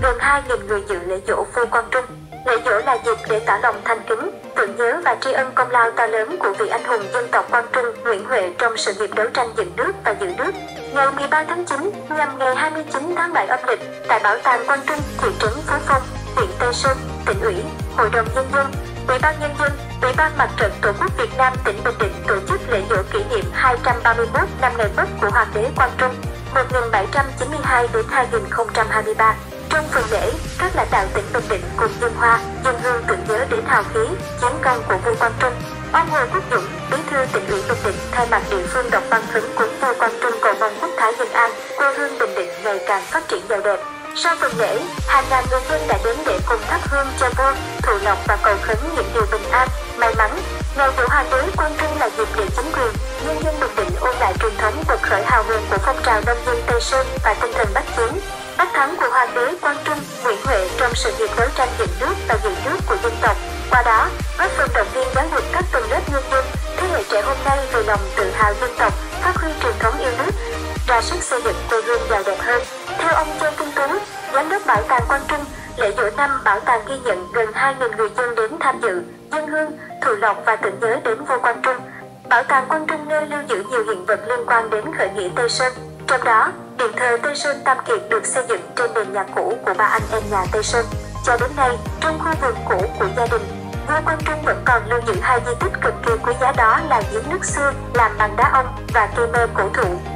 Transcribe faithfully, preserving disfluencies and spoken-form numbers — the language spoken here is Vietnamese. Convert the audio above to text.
gần hai nghìn người dự lễ giỗ vua Quang Trung. Lễ giỗ là dịp để tỏ lòng thành kính, tưởng nhớ và tri ân công lao to lớn của vị anh hùng dân tộc Quang Trung Nguyễn Huệ trong sự nghiệp đấu tranh dựng nước và giữ nước. Ngày mười ba tháng chín, nhằm ngày hai mươi chín tháng bảy âm lịch, tại Bảo tàng Quang Trung, thị trấn Phú Phong, huyện Tây Sơn, tỉnh ủy, Hội đồng Nhân dân, Ủy ban Nhân dân, Ủy ban Mặt trận Tổ quốc Việt Nam tỉnh Bình Định tổ chức lễ giỗ kỷ niệm hai trăm ba mươi mốt năm ngày mất của Hoàng đế Quang Trung một nghìn bảy trăm chín mươi hai đến hai nghìn không trăm hai mươi ba. Trong phần lễ, các lãnh đạo tỉnh Bình Định cùng dân hoa, dân hương tưởng nhớ đến hào khí, chiến công của vua Quang Trung. Ông Hồ Quốc Dũng, Bí thư tỉnh ủy Bình Định thay mặt địa phương đọc văn khấn cúng vua Quang Trung cầu mong quốc thái dân an, quê hương Bình Định ngày càng phát triển giàu đẹp. Sau phần lễ, hàng ngàn người dân đã đến để cùng thắp hương cho vua, thụ lộc và cầu khấn những điều bình an, may mắn. Ngày giỗ Hoàng đế Quang Trung là dịp để chính quyền, nhân dân Bình Định ôn lại truyền thống quật khởi hào hùng của phong trào nông dân Tây Sơn và tinh thần bách chiến, bách thắng của Hoàng đế Quang Trung Nguyễn Huệ trong sự nghiệp đấu tranh dựng nước và giữ nước của dân tộc. Qua đó, góp phần động viên giáo dục các tầng lớp nhân dân, thế hệ trẻ hôm nay về lòng tự hào dân tộc, phát huy truyền thống yêu nước, ra sức xây dựng quê hương giàu đẹp hơn. Theo ông Châu Kinh Tú, giám đốc Bảo tàng Quang Trung, lễ giỗ năm bảo tàng ghi nhận gần hai nghìn người dân đến tham dự, dân hương, thụ lộc và tưởng nhớ đến vua Quang Trung. Bảo tàng Quang Trung nơi lưu giữ nhiều hiện vật liên quan đến khởi nghĩa Tây Sơn. Trong đó, điện thờ Tây Sơn Tam Kiệt được xây dựng trên nền nhà cũ của ba anh em nhà Tây Sơn. Cho đến nay, trong khu vườn cũ của gia đình, vua Quang Trung vẫn còn lưu giữ hai di tích cực kỳ quý giá, đó là giếng nước xưa làm bằng đá ông và cây me cổ thụ.